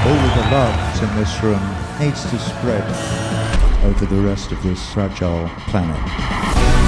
All of the love in this room needs to spread over the rest of this fragile planet.